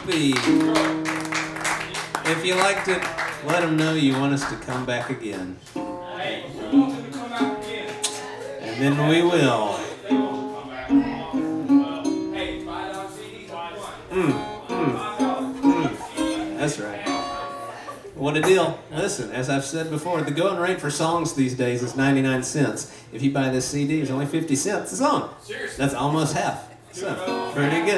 Opie. If you liked it, let them know you want us to come back again. And then we will. That's right. What a deal. Listen, as I've said before, the going rate for songs these days is 99 cents. If you buy this CD, it's only 50 cents a song. That's almost half. So, pretty good.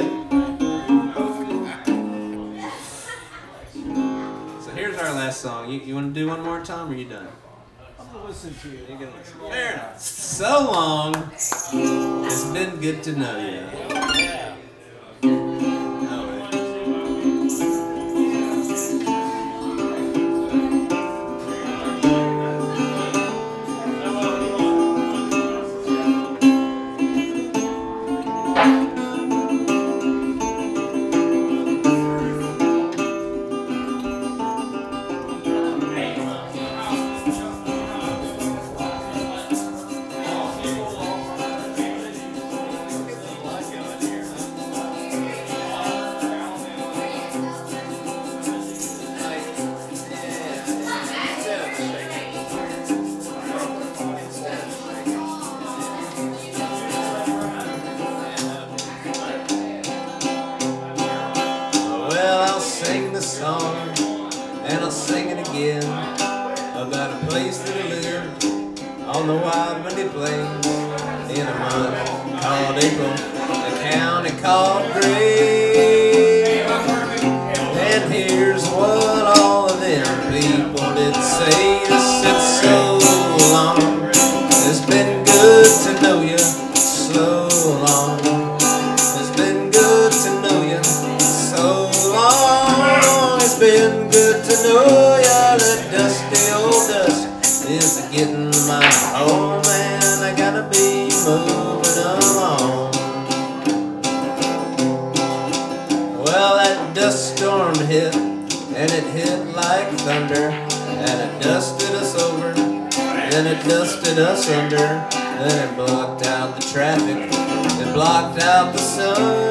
So here's our last song. You want to do one more, Tom, or are you done? I'm going to listen to you. You're gonna listen. Fair enough. So long. It's been good to know you. And I'll sing it again about a place that I live on the wild windy plains in a month called April, a county called Gray. And here's what all of them people did say to sit so long. It's been good to know you so long. It's been good to know you so long. It's been good to know ya. The dusty old dust is getting my home, and I gotta be moving along. Well, that dust storm hit, and it hit like thunder, and it dusted us over, then it dusted us under, then it blocked out the traffic, it blocked out the sun.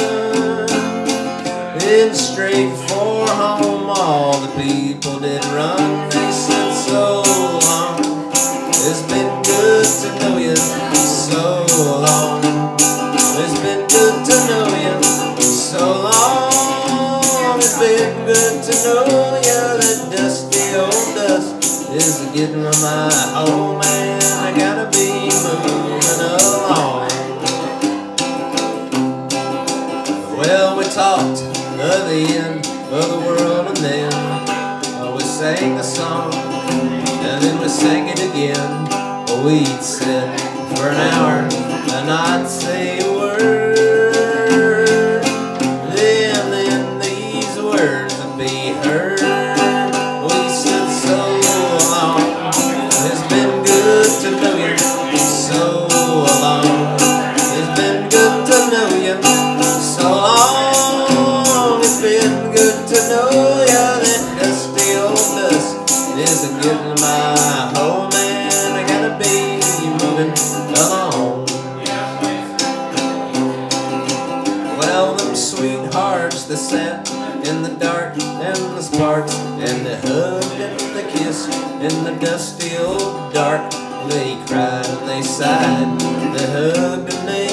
Then straight for home all the people did run. They said so long. It's been good to know you so long. It's been good to know you so long. It's been good to know you. That dusty old dust is getting my home, and I gotta be moving along. Well, we talked of the end of the world, and then we sang a song, and then we sang it again. We'd sit for an hour and not say a word. Then these words would be heard. We said so long. It's been good to know you so long. It's been good to know you so long. It's been good to know ya. That dusty old dust is getting my home, and I gotta be moving along. Well, them sweethearts that sat in the dark and the sparks, and they hugged and they kissed in the dusty old dark. They cried and they sighed, they hugged and they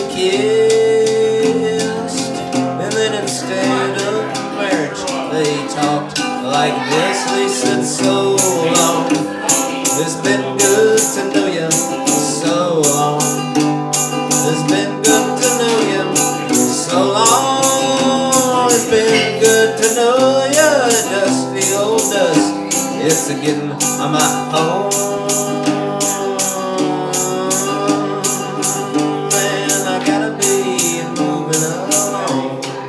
kissed, and then instead of marriage they talked like this. They said so long. It's been good to know you so long. It's been good to know you so long. It's been good to know you. That dusty old dust, it's a getting my home, and I gotta be moving along.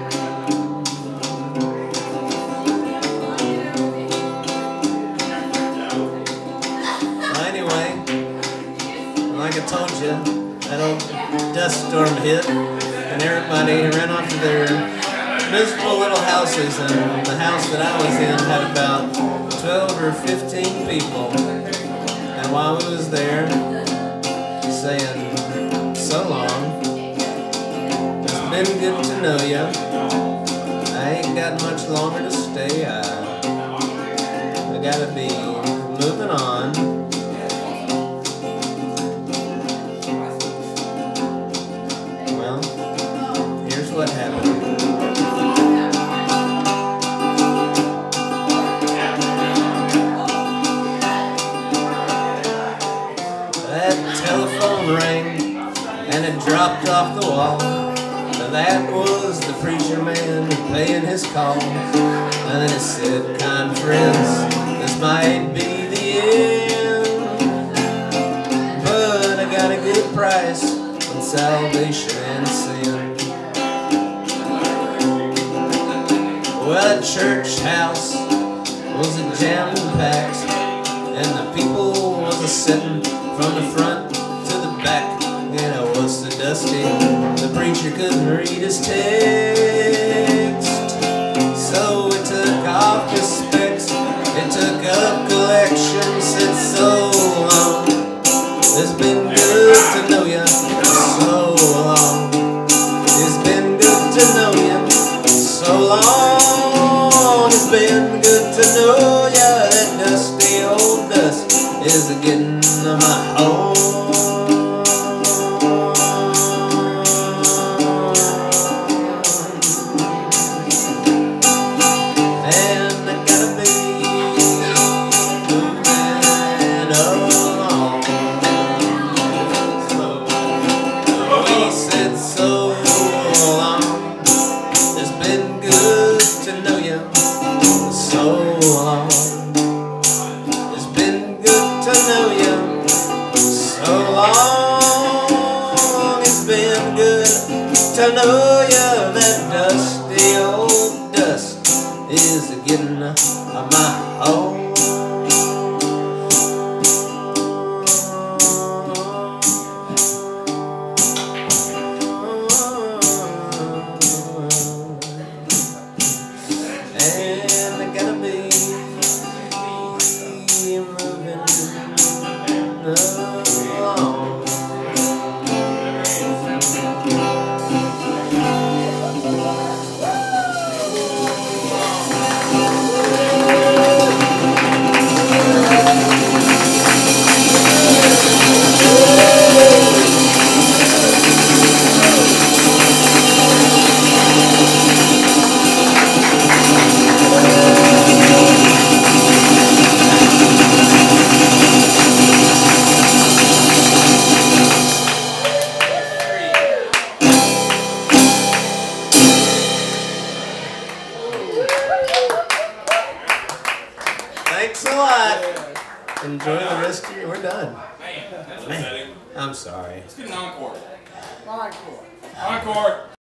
Anyway, like I told you, that old dust storm hit, and everybody ran off to their miserable little houses, and the house that I was in had about 12 or 15 people. And while we was there, saying so long, it's been good to know ya. I ain't got got much longer to stay. I gotta be moving on. Well, here's what happened. That telephone rang and it dropped off the wall. That was the preacher man paying his call. And then he said, kind friends, this might be the end, but I got a good price on salvation and sin. Well, that church house was a jam-packed, and the people was a-sitting from the front to the back. And it was so dusty, the preacher couldn't read his text. So he took off his specs, he took up collections, said so long. It's been good to know ya, so long. It's been good to know ya, so long. It's been good to know ya. That dusty old dust is getting to my home. To know ya, that dusty old dust is getting my home. And I gotta be moving along. Thanks a lot. Enjoy the rest of your... We're done. Man, that's Man, upsetting. I'm sorry. Let's get an encore. Encore. Encore.